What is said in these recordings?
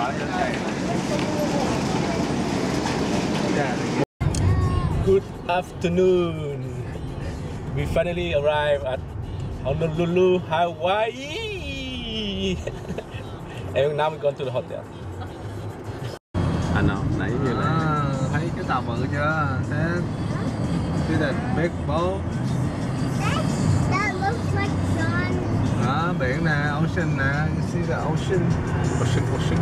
Good afternoon. We finally arrived at Honolulu, Hawaii. And now we're going to the hotel. Anh nào nãy như là thấy cái tàu bự chưa? Thế cái là big boat. That looks like John. Đó, biển nè, ocean nè, you see the ocean. Ocean.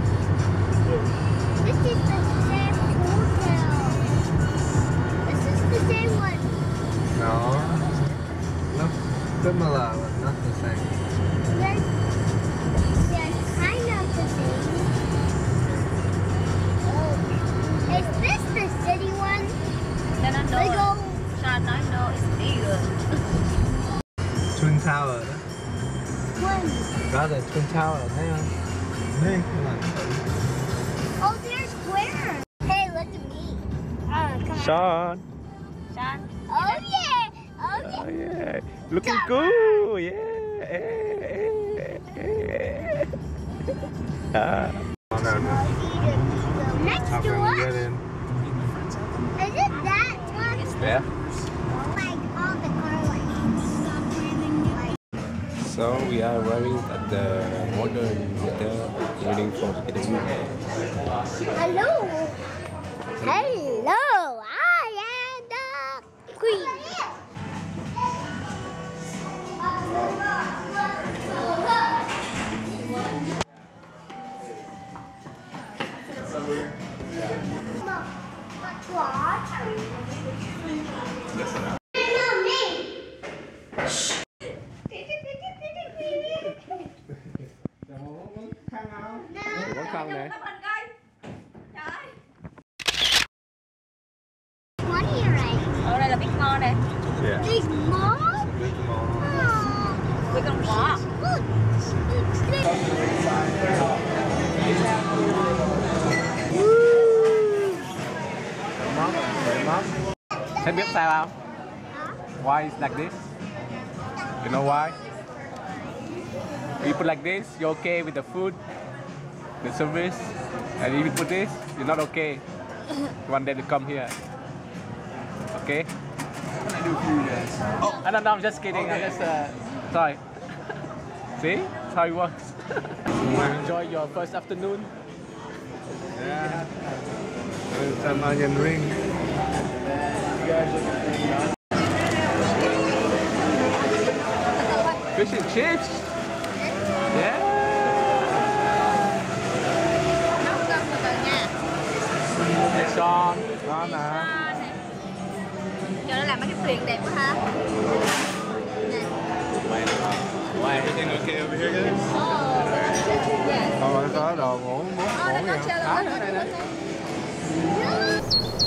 This is the same hotel. This is the same one. No, look similar but not the same. They're kind of the same. Oh, is this the city one? Then I know. They go. Sean, I know it's bigger. Twin Tower đó. One. Đó là Twin Tower thấy không? Đây là Oh, they're square. Hey, look at me. Come on. Sean. Sean. Oh yeah. Oh yeah. Oh yeah. Looking cool. Yeah. Next how to can we get us. in? Is it that one? Yeah. Like all the car lights. So we are arriving at the modern hotel, waiting for the room. Hello. Hello. I am the queen. Có không nè? What are you writing? Ở đây là Big Mall nè. Yeah. Big mall? Big mall. Oh. Big Mall. Look. It's there. Thế biết sao không? Why is like this? You know why? If you put like this, you're okay with the food, the service, and if you put this, you're not okay. One day to come here. Okay? What I do for you guys? Oh, I don't know. I'm just kidding. I'm just sorry. See? That's how it works. Enjoy your first afternoon. Yeah. Some onion ring. Fish and chips. Yeah. Nấu cơm từ từ nha. Hey Sean. Đó nè. Giờ nó làm mấy cái thuyền đẹp quá ha. Why? Everything okay over here, guys? Yeah. Thôi có đồ ngủ Oh, ngủ nó vậy. chơi Đó, luôn. đây, đây.